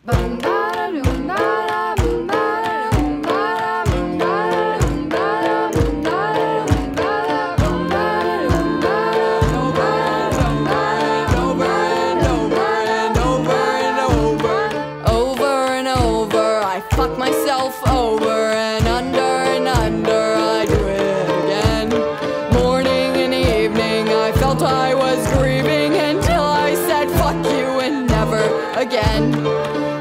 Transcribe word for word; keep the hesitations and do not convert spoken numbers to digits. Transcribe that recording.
Fuck myself over and under and under, I do it again. Morning and evening, I felt I was grieving until I said fuck you and never again.